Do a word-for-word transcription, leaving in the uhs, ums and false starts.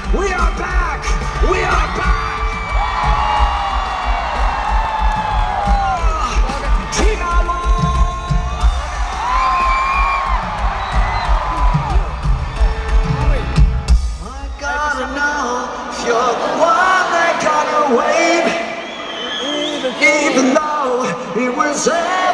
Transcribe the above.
We are back! We are back! I gotta know if you're the one that got away, even though it was